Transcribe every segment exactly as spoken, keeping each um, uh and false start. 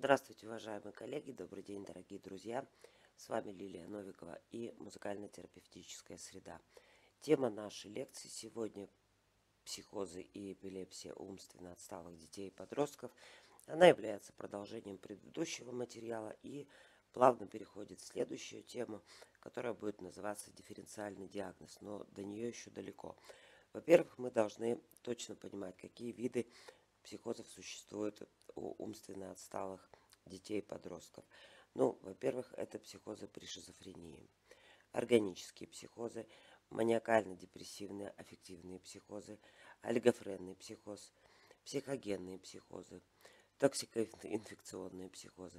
Здравствуйте, уважаемые коллеги, добрый день, дорогие друзья. С вами Лилия Новикова и музыкально-терапевтическая среда. Тема нашей лекции сегодня — психозы и эпилепсия у умственно отсталых детей и подростков. Она является продолжением предыдущего материала и плавно переходит в следующую тему, которая будет называться дифференциальный диагноз, но до нее еще далеко. Во-первых, мы должны точно понимать, какие виды психозов существуют у умственно отсталых детей и подростков. Ну, во-первых, это психозы при шизофрении, органические психозы, маниакально-депрессивные аффективные психозы, олигофренный психоз, психогенные психозы, токсикоинфекционные психозы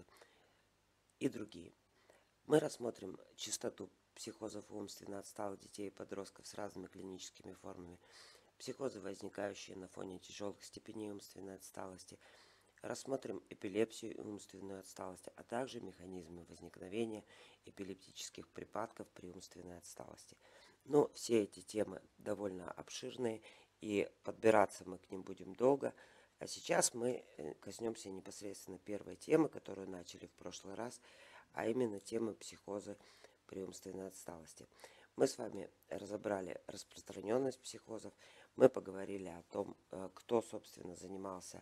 и другие. Мы рассмотрим частоту психозов у умственно отсталых детей и подростков с разными клиническими формами, психозы, возникающие на фоне тяжелых степеней умственной отсталости. Рассмотрим эпилепсию и умственную отсталость, а также механизмы возникновения эпилептических припадков при умственной отсталости. Но все эти темы довольно обширные, и подбираться мы к ним будем долго. А сейчас мы коснемся непосредственно первой темы, которую начали в прошлый раз, а именно темы психоза при умственной отсталости. Мы с вами разобрали распространенность психозов, мы поговорили о том, кто, собственно, занимался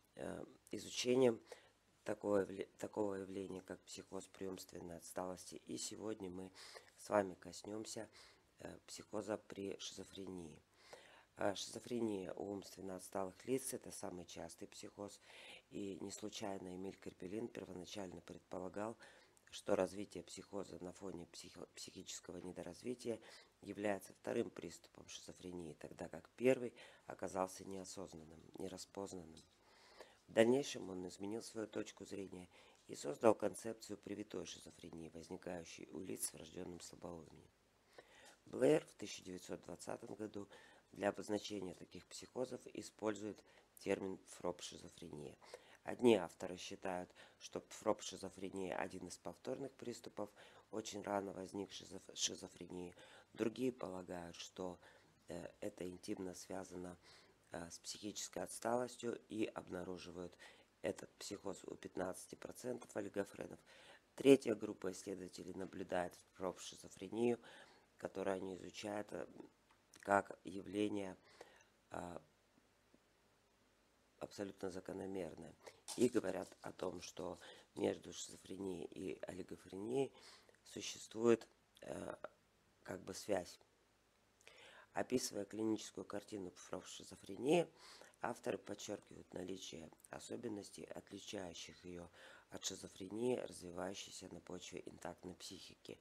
изучением такого, такого явления, как психоз при умственной отсталости. И сегодня мы с вами коснемся психоза при шизофрении. Шизофрения у умственно отсталых лиц — это самый частый психоз, и не случайно Эмиль Карпелин первоначально предполагал, что развитие психоза на фоне психо- психического недоразвития является вторым приступом шизофрении, тогда как первый оказался неосознанным, нераспознанным. В дальнейшем он изменил свою точку зрения и создал концепцию привитой шизофрении, возникающей у лиц с врожденным слабоумием. Блэйр в тысяча девятьсот двадцатом году для обозначения таких психозов использует термин фроб-шизофрения. Одни авторы считают, что фроб-шизофрения – один из повторных приступов очень рано возникшей шизофрении. Другие полагают, что э, это интимно связано э, с психической отсталостью и обнаруживают этот психоз у пятнадцати процентов олигофренов. Третья группа исследователей наблюдает фроб-шизофрению, которое они изучают как явление а, абсолютно закономерное. И говорят о том, что между шизофренией и олигофренией существует а, как бы связь. Описывая клиническую картину фроб-шизофрении, авторы подчеркивают наличие особенностей, отличающих ее от шизофрении, развивающейся на почве интактной психики.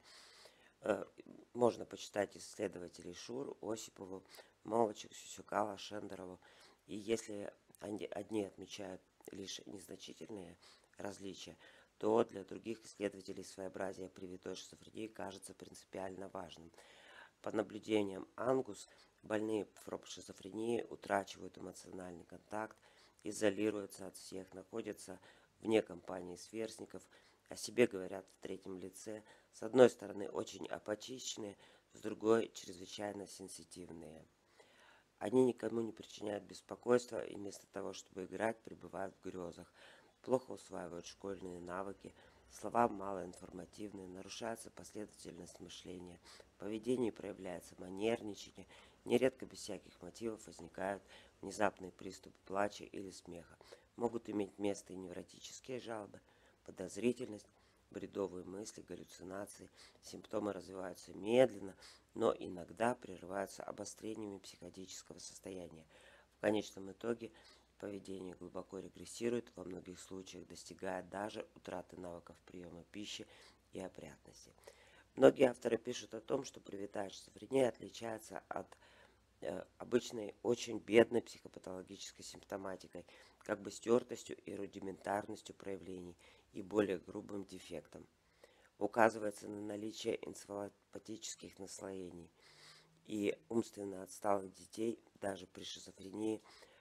Можно почитать исследователей Шур, Осипову, Молочек, Сюсюкала, Шендерову. И если они одни отмечают лишь незначительные различия, то для других исследователей своеобразие привитой шизофрении кажется принципиально важным. По наблюдениям Ангус, больные фроб-шизофрении утрачивают эмоциональный контакт, изолируются от всех, находятся вне компании сверстников, о себе говорят в третьем лице, с одной стороны очень апатичные, с другой чрезвычайно сенситивные. Они никому не причиняют беспокойства и вместо того, чтобы играть, пребывают в грезах, плохо усваивают школьные навыки, слова малоинформативные, нарушается последовательность мышления, в поведении проявляется манерничание, нередко без всяких мотивов возникают внезапные приступы плача или смеха, могут иметь место и невротические жалобы, подозрительность, бредовые мысли, галлюцинации. Симптомы развиваются медленно, но иногда прерываются обострениями психотического состояния. В конечном итоге поведение глубоко регрессирует, во многих случаях достигая даже утраты навыков приема пищи и опрятности. Многие авторы пишут о том, что привитая шизофрения отличается от обычной очень бедной психопатологической симптоматикой, как бы стертостью и рудиментарностью проявлений и более грубым дефектом. Указывается на наличие энцефалопатических наслоений, и умственно отсталых детей даже при шизофрении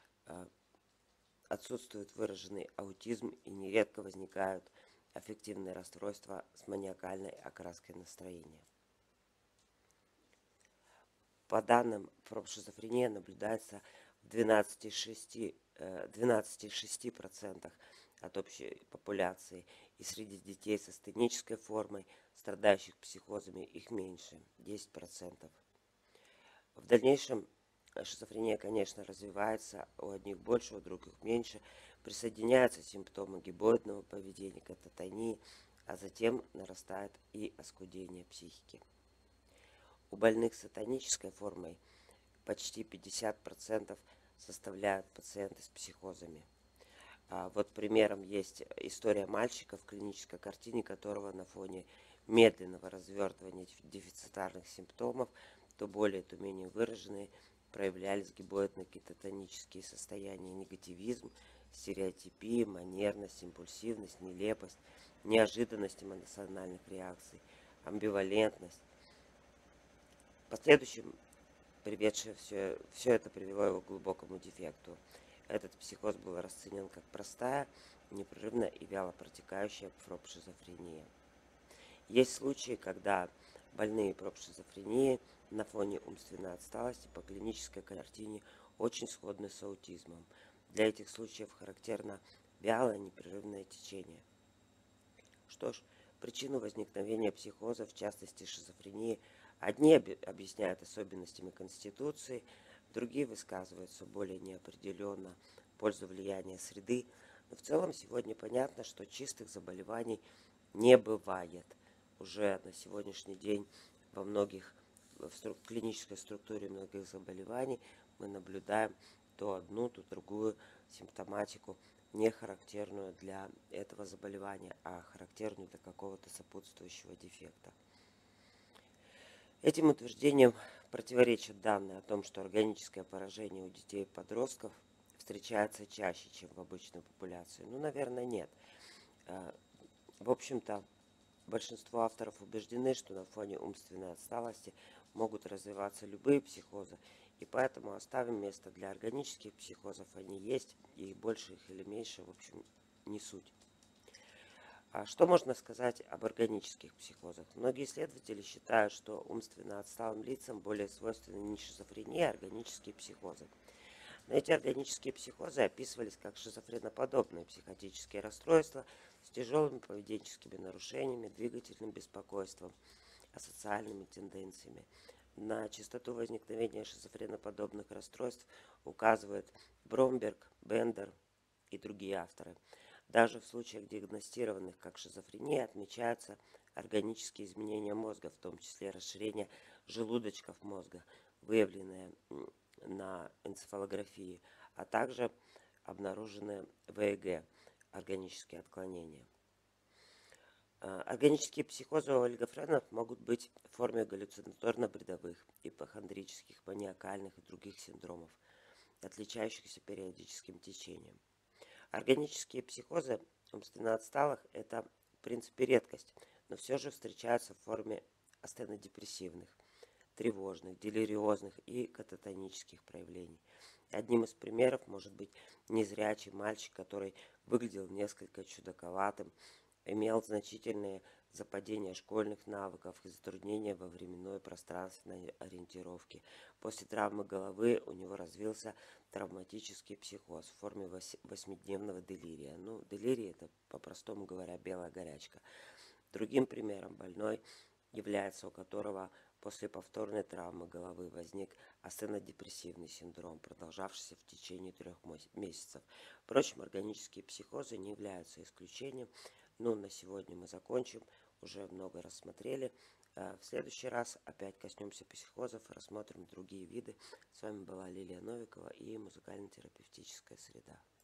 отсутствует выраженный аутизм и нередко возникают аффективные расстройства с маниакальной окраской настроения. По данным, фроб-шизофрения наблюдается в двенадцати целых шести десятых процента от общей популяции, и среди детей с астенической формой, страдающих психозами, их меньше, десять процентов. В дальнейшем шизофрения, конечно, развивается, у одних больше, у других меньше, присоединяются симптомы гибоидного поведения, кататонии, а затем нарастает и оскудение психики. У больных с атонической формой почти пятьдесят процентов составляют пациенты с психозами. А вот примером есть история мальчика, в клинической картине которого на фоне медленного развертывания дефицитарных симптомов, то более, то менее выраженные, проявлялись гибоидно-кататонические состояния: негативизм, стереотипия, манерность, импульсивность, нелепость, неожиданность эмоциональных реакций, амбивалентность. В последующем приведшее все, все это привело его к глубокому дефекту. Этот психоз был расценен как простая, непрерывная и вяло протекающая пропшизофрения. Есть случаи, когда больные пропшизофренией на фоне умственной отсталости по клинической картине очень сходны с аутизмом. Для этих случаев характерно вялое непрерывное течение. Что ж, причину возникновения психоза, в частности шизофрении, одни объясняют особенностями конституции, другие высказываются более неопределенно в пользу влияния среды. Но в целом сегодня понятно, что чистых заболеваний не бывает. Уже на сегодняшний день во многих, в стру, клинической структуре многих заболеваний мы наблюдаем то одну, то другую симптоматику, не характерную для этого заболевания, а характерную для какого-то сопутствующего дефекта. Этим утверждением противоречат данные о том, что органическое поражение у детей и подростков встречается чаще, чем в обычной популяции. Ну, наверное, нет. В общем-то, большинство авторов убеждены, что на фоне умственной отсталости могут развиваться любые психозы, и поэтому оставим место для органических психозов. Они есть, и больше их или меньше, в общем, не суть. А что можно сказать об органических психозах? Многие исследователи считают, что умственно отсталым лицам более свойственны не шизофрения, а органические психозы. Но эти органические психозы описывались как шизофреноподобные психотические расстройства с тяжелыми поведенческими нарушениями, двигательным беспокойством, асоциальными тенденциями. На частоту возникновения шизофреноподобных расстройств указывают Бромберг, Бендер и другие авторы. Даже в случаях, диагностированных как шизофрения, отмечаются органические изменения мозга, в том числе расширение желудочков мозга, выявленное на энцефалографии, а также обнаружены ВЭГ, органические отклонения. Органические психозы у олигофренов могут быть в форме галлюцинаторно-бредовых, ипохондрических, маниакальных и других синдромов, отличающихся периодическим течением. Органические психозы умственно отсталых – это, в принципе, редкость, но все же встречаются в форме астенодепрессивных, тревожных, делириозных и кататонических проявлений. Одним из примеров может быть незрячий мальчик, который выглядел несколько чудаковатым, имел значительные западения школьных навыков и затруднения во временной пространственной ориентировке. После травмы головы у него развился травматический психоз в форме восьмидневного делирия. Ну, делирий – это, по-простому говоря, белая горячка. Другим примером больной является, у которого после повторной травмы головы возник астенодепрессивный синдром, продолжавшийся в течение трех месяцев. Впрочем, органические психозы не являются исключением. Ну, на сегодня мы закончим. Уже много рассмотрели. В следующий раз опять коснемся психозов, рассмотрим другие виды. С вами была Лилия Новикова и музыкально-терапевтическая среда.